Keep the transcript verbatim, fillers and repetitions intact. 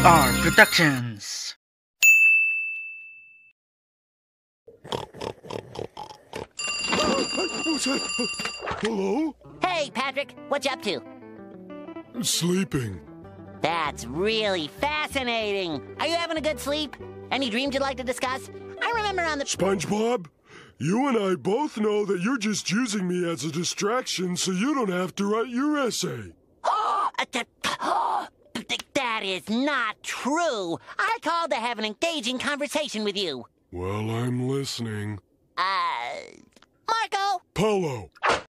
R Productions. Hello? Hey, Patrick, what you up to? Sleeping. That's really fascinating. Are you having a good sleep? Any dreams you'd like to discuss? I remember on the... SpongeBob, you and I both know that you're just using me as a distraction so you don't have to write your essay. That is not true. I called to have an engaging conversation with you. Well, I'm listening. Uh... Marco? Polo.